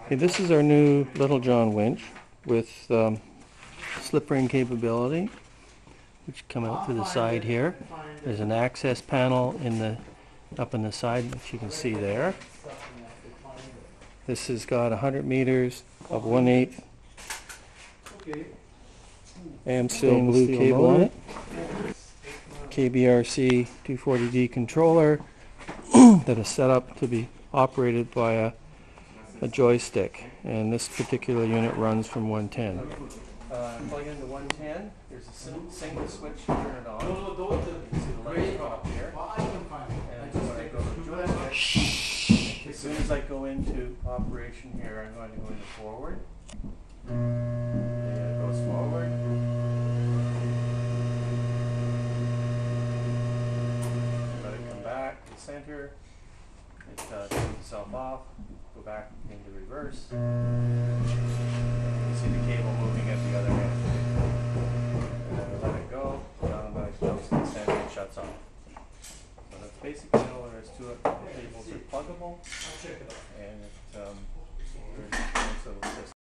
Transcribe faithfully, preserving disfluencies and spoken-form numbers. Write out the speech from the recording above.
Okay, this is our new Little John winch with um, slip ring capability, which come out to the side here. There's an access panel in the up in the side, which you can see there. This has got one hundred meters of one eighth Amsteel blue cable on it. K B R C two forty D controller that is set up to be operated by a, a joystick, and this particular unit runs from one ten. Uh, plug into one ten, there's a single switch to turn it on. You can see the lights go up here. And when I go to joystick, as soon as I go into operation here, I'm going to go into forward. And it goes forward. Let it come back to center. It uh, turns itself off. Go back into reverse. You can see the cable moving at the other end. And then I let it go. Now when it goes to the center, it shuts off. So that's basically all there is to it. The cables are pluggable, and it um, there's also